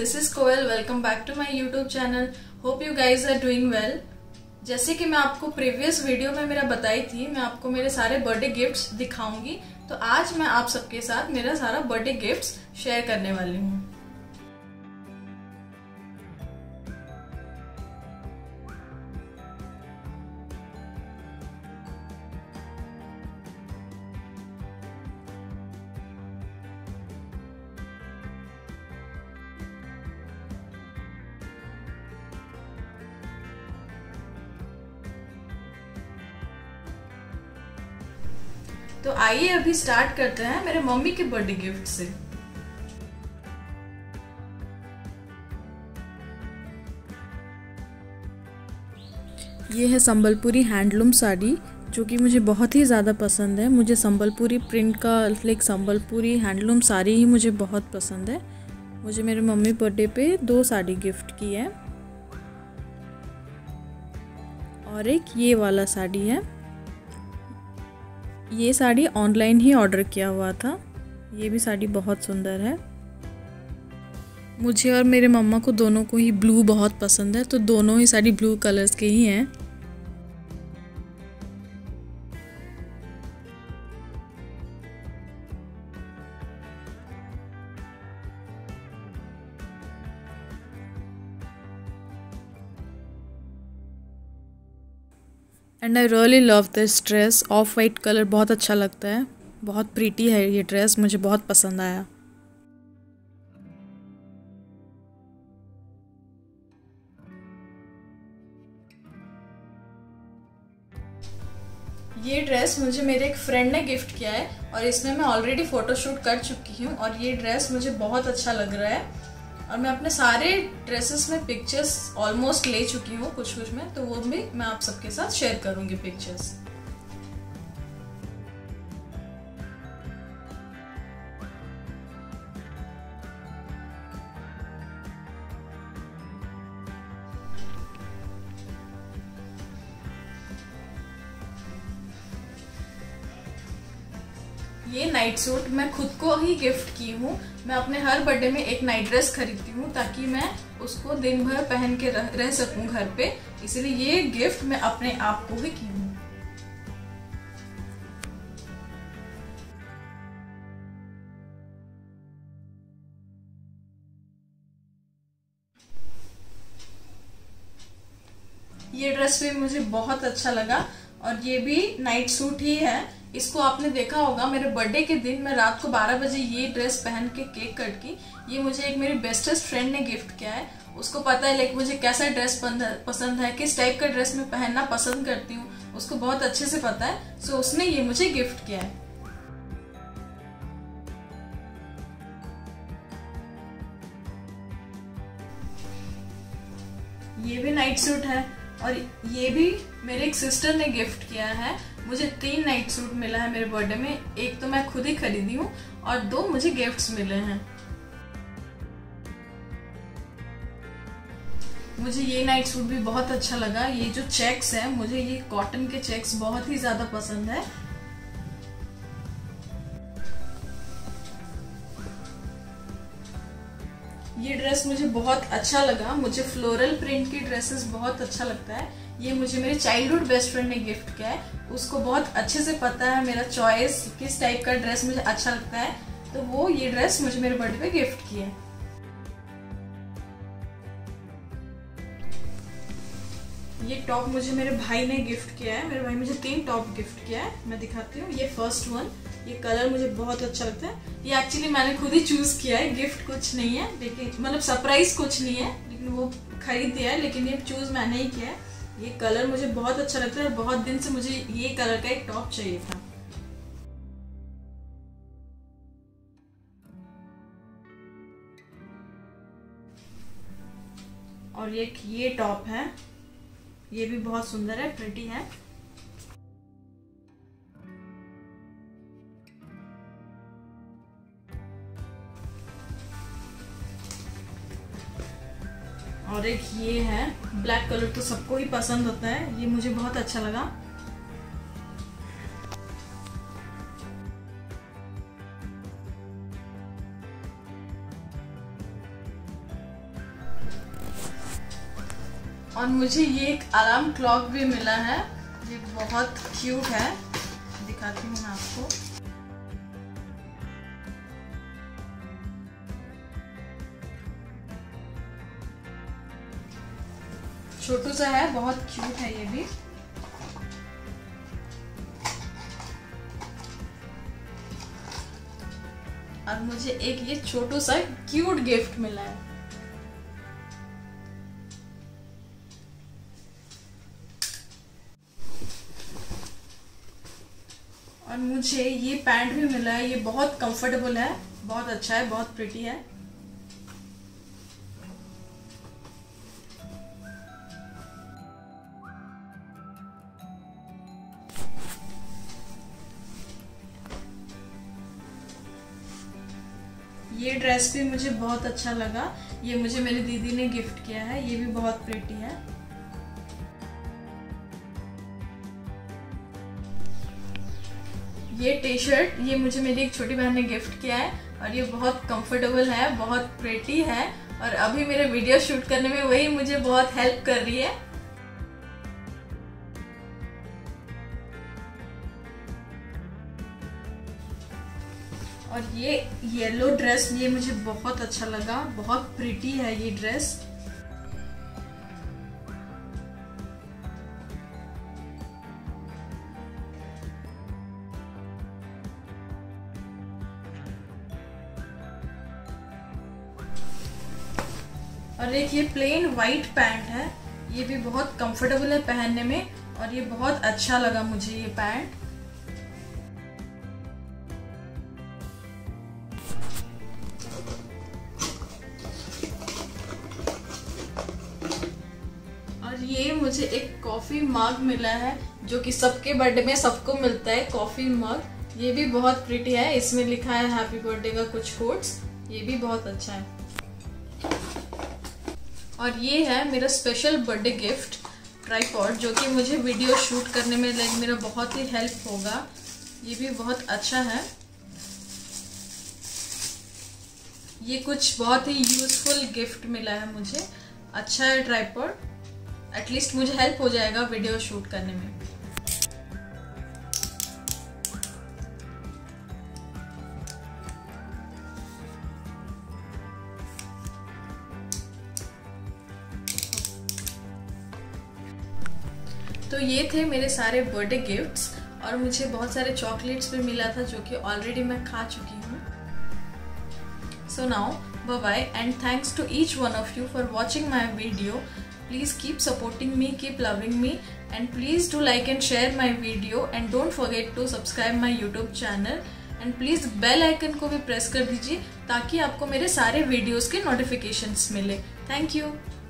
this is Koel. Welcome back to my YouTube channel. Hope you guys are doing well. जैसे कि मैं आपको previous video में मेरा बताई थी, मैं आपको मेरे सारे बर्थडे गिफ्ट्स दिखाऊंगी। तो आज मैं आप सबके साथ मेरा सारा बर्थडे गिफ्ट्स शेयर करने वाली हूँ। तो आइए अभी स्टार्ट करते हैं मेरे मम्मी के बर्थडे गिफ्ट से। ये है संबलपुरी हैंडलूम साड़ी जो कि मुझे बहुत ही ज़्यादा पसंद है। मुझे संबलपुरी प्रिंट का लाइक संबलपुरी हैंडलूम साड़ी ही मुझे बहुत पसंद है। मुझे मेरे मम्मी बर्थडे पे 2 साड़ी गिफ्ट की है और एक ये वाला साड़ी है। ये साड़ी ऑनलाइन ही ऑर्डर किया हुआ था। ये भी साड़ी बहुत सुंदर है। मुझे और मेरे मम्मा को दोनों को ही ब्लू बहुत पसंद है, तो दोनों ही साड़ी ब्लू कलर्स के ही हैं। And I really love this dress. Off white colour बहुत अच्छा लगता है, बहुत प्रीटी है ये ड्रेस, मुझे बहुत पसंद आया। ये ड्रेस मुझे मेरे एक फ्रेंड ने गिफ्ट किया है और इसमें मैं ऑलरेडी फोटोशूट कर चुकी हूँ और ये ड्रेस मुझे बहुत अच्छा लग रहा है। और मैं अपने सारे ड्रेसेस में पिक्चर्स ऑलमोस्ट ले चुकी हूँ, कुछ कुछ में, तो वो भी मैं आप सबके साथ शेयर करूंगी पिक्चर्स। ये नाइट सूट मैं खुद को ही गिफ्ट की हूँ। मैं अपने हर बर्थडे में एक नाइट ड्रेस खरीदती हूँ ताकि मैं उसको दिन भर पहन के रह सकूं घर पे, इसलिए ये गिफ्ट मैं अपने आप को ही की हूँ। ये ड्रेस भी मुझे बहुत अच्छा लगा और ये भी नाइट सूट ही है। इसको आपने देखा होगा, मेरे बर्थडे के दिन मैं रात को 12 बजे ये ड्रेस पहन के केक कट की। ये मुझे एक मेरी बेस्टेस्ट फ्रेंड ने गिफ्ट किया है। उसको पता है लाइक मुझे कैसा ड्रेस पसंद है, किस टाइप का ड्रेस मैं पहनना पसंद करती हूँ, उसको बहुत अच्छे से पता है। सो उसने ये मुझे गिफ्ट किया है। ये भी नाइट सूट है और ये भी मेरे एक सिस्टर ने गिफ्ट किया है। मुझे 3 नाइट सूट मिला है मेरे बर्थडे में। एक तो मैं खुद ही खरीदी हूँ और 2 मुझे गिफ्ट्स मिले हैं। मुझे ये नाइट सूट भी बहुत अच्छा लगा। ये जो चेक्स है, मुझे ये कॉटन के चेक्स बहुत ही ज्यादा पसंद है। ये ड्रेस मुझे बहुत अच्छा लगा। मुझे फ्लोरल प्रिंट की ड्रेसेस बहुत अच्छा लगता है। ये मुझे मेरे चाइल्डहुड बेस्ट फ्रेंड ने गिफ्ट किया है। उसको बहुत अच्छे से पता है मेरा चॉइस, किस टाइप का ड्रेस मुझे अच्छा लगता है, तो वो ये ड्रेस मुझे मेरे बर्थडे पे गिफ्ट किया है। ये टॉप मुझे मेरे भाई ने गिफ्ट किया है। मेरे भाई मुझे 3 टॉप गिफ्ट किया है, मैं दिखाती हूँ। ये फर्स्ट वन, ये कलर मुझे बहुत अच्छा लगता है। ये एक्चुअली मैंने खुद ही चूज किया है, गिफ्ट कुछ नहीं है, लेकिन मतलब सरप्राइज कुछ नहीं है, लेकिन वो खरीद दिया है, लेकिन ये चूज मैंने ही किया है। ये कलर मुझे बहुत अच्छा लगता है और बहुत दिन से मुझे ये कलर का एक टॉप चाहिए था। और ये टॉप है, ये भी बहुत सुंदर है, प्रिटी है। और एक ये है, ब्लैक कलर तो सबको ही पसंद होता है, ये मुझे बहुत अच्छा लगा। और मुझे ये एक अलार्म क्लॉक भी मिला है, ये बहुत क्यूट है, दिखाती हूँ मैं आपको। छोटू सा है, बहुत क्यूट है ये भी। और मुझे एक ये छोटू सा क्यूट गिफ्ट मिला है। और मुझे ये पैंट भी मिला है, ये बहुत कंफर्टेबल है, बहुत अच्छा है, बहुत प्रिटी है। ये ड्रेस भी मुझे बहुत अच्छा लगा, ये मुझे मेरी दीदी ने गिफ्ट किया है, ये भी बहुत प्रिटी है। ये टी शर्ट ये मुझे मेरी एक छोटी बहन ने गिफ्ट किया है और ये बहुत कंफर्टेबल है, बहुत प्रिटी है और अभी मेरे वीडियो शूट करने में वही मुझे बहुत हेल्प कर रही है। और ये येलो ड्रेस ये मुझे बहुत अच्छा लगा, बहुत प्रिटी है ये ड्रेस। और एक ये प्लेन वाइट पैंट है, ये भी बहुत कंफर्टेबल है पहनने में और ये बहुत अच्छा लगा मुझे ये पैंट। और ये मुझे एक कॉफी मग मिला है जो कि सबके बर्थडे में सबको मिलता है, कॉफी मग। ये भी बहुत प्रिटी है, इसमें लिखा है हैप्पी बर्थडे का कुछ कोट्स, ये भी बहुत अच्छा है। और ये है मेरा स्पेशल बर्थडे गिफ्ट ट्राइपॉड, जो कि मुझे वीडियो शूट करने में मेरा बहुत ही हेल्प होगा। ये भी बहुत अच्छा है, ये कुछ बहुत ही यूजफुल गिफ्ट मिला है मुझे। अच्छा है ट्राइपॉड, एटलीस्ट मुझे हेल्प हो जाएगा वीडियो शूट करने में। तो ये थे मेरे सारे बर्थडे गिफ्ट्स और मुझे बहुत सारे चॉकलेट्स भी मिला था जो कि ऑलरेडी मैं खा चुकी हूँ। So now bye bye and thanks to each one of you for watching my video. Please keep supporting me, keep loving me and please do like and share my video and don't forget to subscribe my YouTube channel and please bell icon को भी press कर दीजिए ताकि आपको मेरे सारे videos के notifications मिले। Thank you.